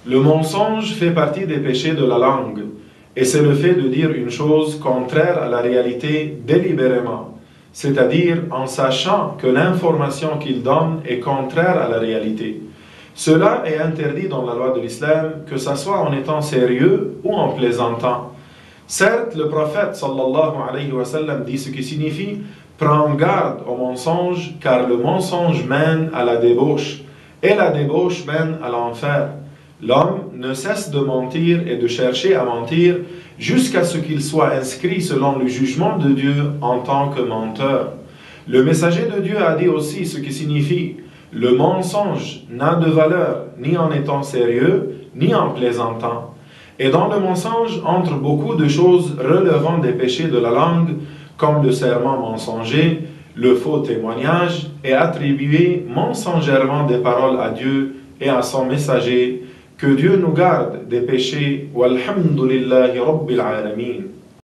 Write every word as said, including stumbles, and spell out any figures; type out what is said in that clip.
Le mensonge fait partie des péchés de la langue, et c'est le fait de dire une chose contraire à la réalité délibérément, c'est-à-dire en sachant que l'information qu'il donne est contraire à la réalité. Cela est interdit dans la loi de l'islam, que ce soit en étant sérieux ou en plaisantant. Certes, le prophète sallallahu alayhi wa sallam dit ce qui signifie « Prends garde au mensonge, car le mensonge mène à la débauche, et la débauche mène à l'enfer. » L'homme ne cesse de mentir et de chercher à mentir jusqu'à ce qu'il soit inscrit selon le jugement de Dieu en tant que menteur. Le messager de Dieu a dit aussi ce qui signifie « Le mensonge n'a de valeur ni en étant sérieux, ni en plaisantant. » Et dans le mensonge entrent beaucoup de choses relevant des péchés de la langue, comme le serment mensonger, le faux témoignage, et attribuer mensongèrement des paroles à Dieu et à son messager. Que Dieu nous garde des péchés. Walhamdulillahi Rabbil Alamin.